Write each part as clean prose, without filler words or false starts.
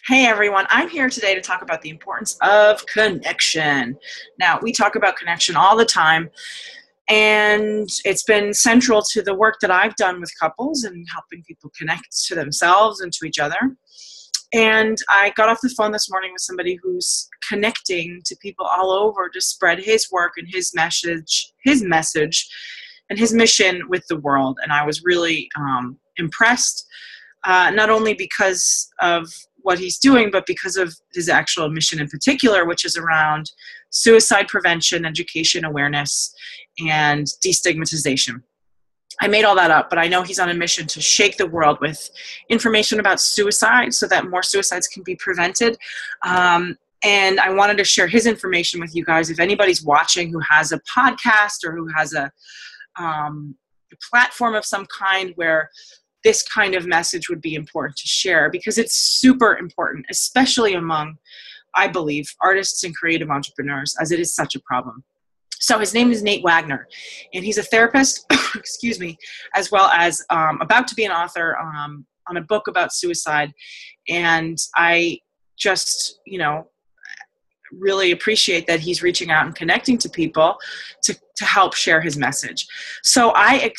Hey everyone, I'm here today to talk about the importance of connection. Now, we talk about connection all the time, and it's been central to the work that I've done with couples and helping people connect to themselves and to each other. And I got off the phone this morning with somebody who's connecting to people all over to spread his work and his message and his mission with the world. And I was really impressed, not only because of what he's doing, but because of his actual mission in particular, which is around suicide prevention, education, awareness, and destigmatization. I made all that up, but I know he's on a mission to shake the world with information about suicide so that more suicides can be prevented. And I wanted to share his information with you guys. If anybody's watching who has a podcast or who has a platform of some kind where this kind of message would be important to share, because it's super important, especially among, I believe, artists and creative entrepreneurs, as it is such a problem. So his name is Nate Wagner, and he's a therapist, excuse me, as well as about to be an author on a book about suicide. And I just, really appreciate that he's reaching out and connecting to people to help share his message. So I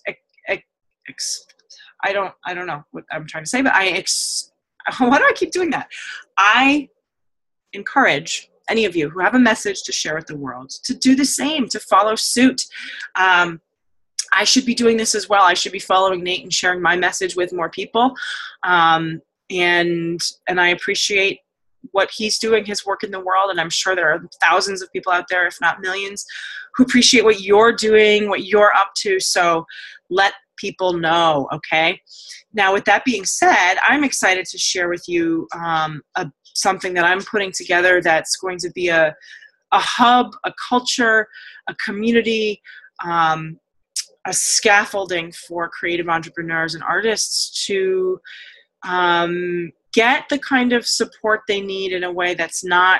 don't know what I'm trying to say, but why do I keep doing that? I encourage any of you who have a message to share with the world to do the same, to follow suit. I should be doing this as well. I should be following Nate and sharing my message with more people. And I appreciate what he's doing, his work in the world. And I'm sure there are thousands of people out there, if not millions, who appreciate what you're doing, what you're up to. So let people know, okay? Now, with that being said, I'm excited to share with you something that I'm putting together that's going to be a hub, a culture, a community, a scaffolding for creative entrepreneurs and artists to get the kind of support they need in a way that's not,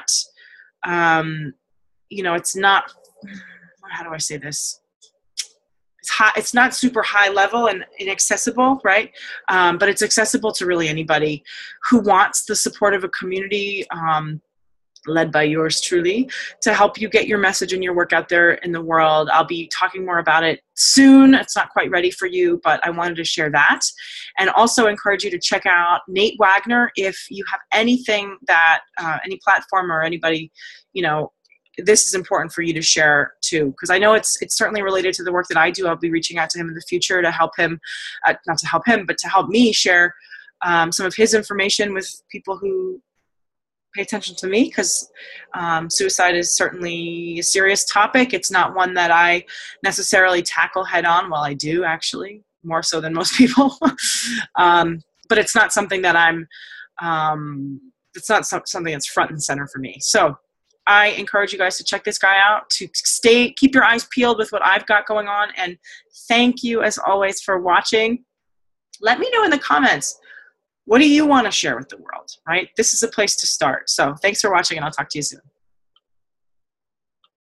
it's not, how do I say this? It's not super high level and inaccessible, right? But it's accessible to really anybody who wants the support of a community led by yours truly to help you get your message and your work out there in the world. I'll be talking more about it soon. It's not quite ready for you, but I wanted to share that. And also encourage you to check out Nate Wagner if you have anything that, any platform or anybody, this is important for you to share too, because I know it's certainly related to the work that I do. I'll be reaching out to him in the future to help him, not to help him, but to help me share some of his information with people who pay attention to me, because suicide is certainly a serious topic. It's not one that I necessarily tackle head on. Well, I do actually, more so than most people, but it's not something that it's not something that's front and center for me. So I encourage you guys to check this guy out, to keep your eyes peeled with what I've got going on. And thank you as always for watching. Let me know in the comments, what do you want to share with the world, right? This is a place to start. So thanks for watching, and I'll talk to you soon.